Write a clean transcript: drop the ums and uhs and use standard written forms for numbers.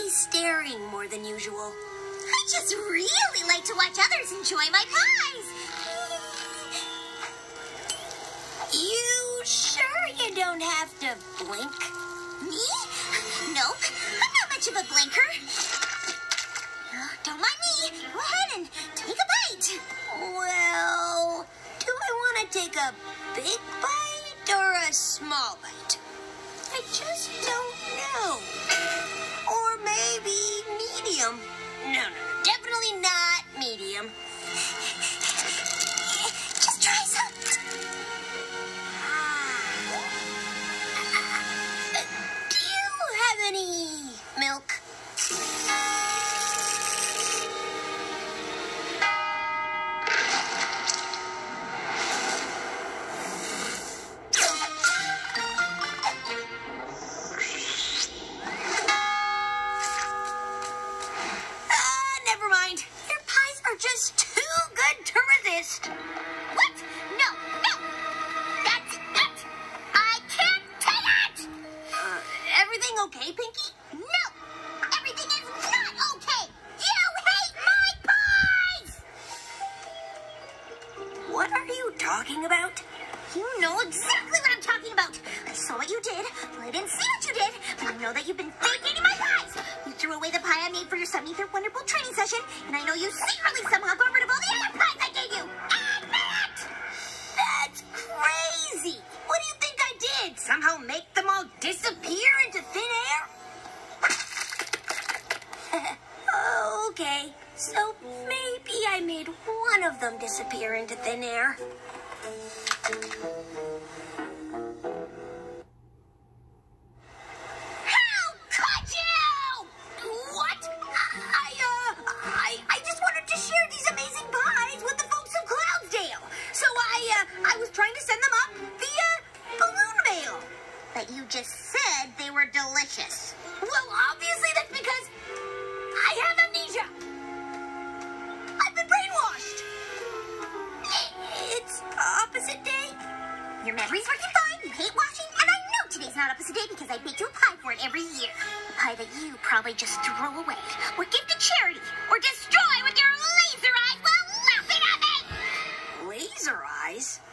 always staring more than usual. I just really like to watch others enjoy my pies. You sure you don't have to blink? Me? Nope. I'm not much of a blinker. Don't mind me. Go ahead and take a bite. Well, do I want to take a big bite or a small bite? I just don't know. Or maybe medium. No, definitely not medium. Just try some. Do you have any milk? Never mind. Your pies are just too good to resist. What? No. That's it. I can't take it. Everything okay, Pinky? No. Everything is not okay. You hate my pies. What are you talking about? You know exactly what I'm talking about. I saw what you did. Well, I didn't see what you did, but I know that you've been fake eating my pies. You threw away the pie I made for your Subether Wonderful training session, and I know you secretly somehow got rid of all the other pies I gave you. Admit! That's crazy. What do you think I did? Somehow make them all disappear into thin air? Okay, so maybe I made one of them disappear into thin air. How could you? What? I just wanted to share these amazing pies with the folks of Cloudsdale. So I was trying to send them up via balloon mail. But you just said they were delicious. Well, obviously that's because I have amnesia. I've been brainwashed. It's opposite day. Your memory's working fine. You hate washing, and I know today's not opposite day because I baked you a pie for it every year. A pie that you probably just throw away, or give to charity, or destroy with your laser eyes while laughing at me. Laser eyes?